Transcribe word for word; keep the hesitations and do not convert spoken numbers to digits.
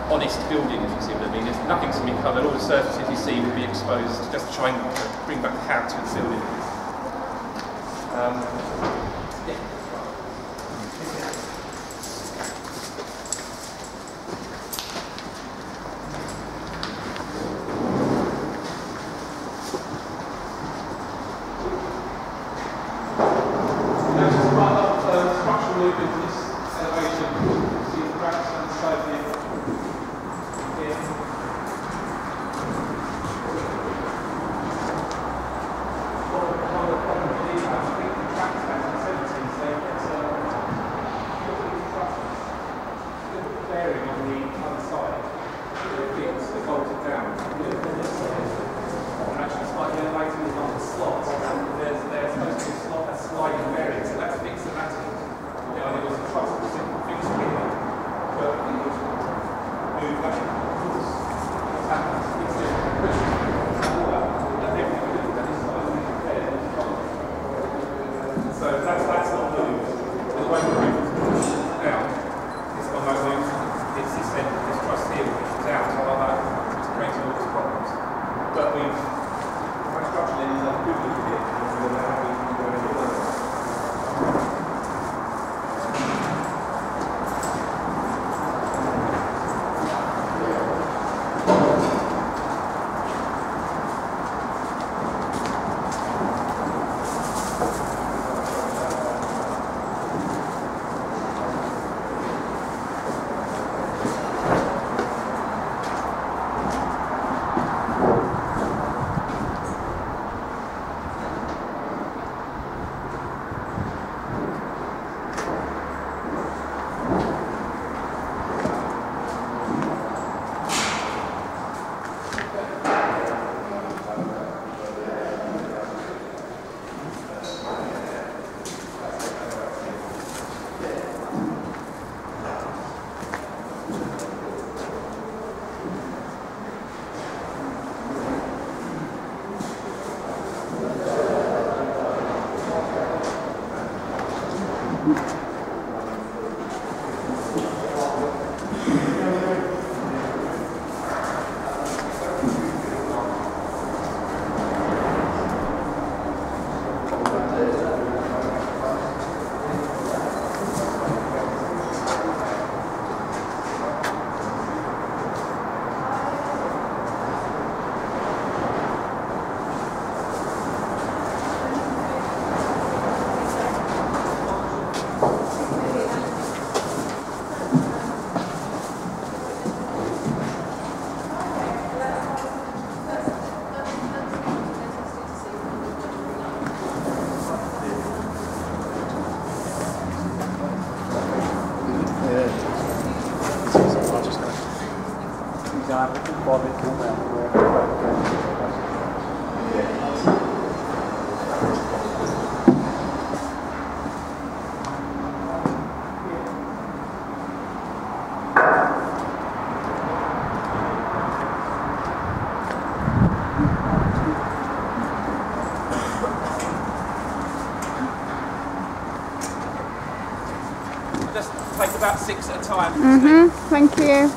honest building, if you see what I mean. There's nothing's going to be covered. All the surfaces you see will be exposed, just to try and bring back the character of the building. Um, yeah. Now, just part of uh, structural loop in this elevation, see the cracks on the side here. Here. One of the problems with these, I think the tracks back in the seventies, they get a little bearing on the other side. The bits are bolted down. If you look at this side, they're actually slightly elevated along the slots. There's, there's supposed to be a slot, a sliding bearing, so that's fixed automatic. You know, there was a truss that was fixed here, but it would move back. What's happened? It's just pushed all up, and everything we looked at this side is prepared. So that's, that's not moved. The way the roof is pushed down, it's got no move. It's this end, this truss here, which is out, so like that, it's creating all these problems. But we've, our structural engineers have a good look at it, and we're going to have to go into it. Just take about six at a time. Mm-hmm. Thank you.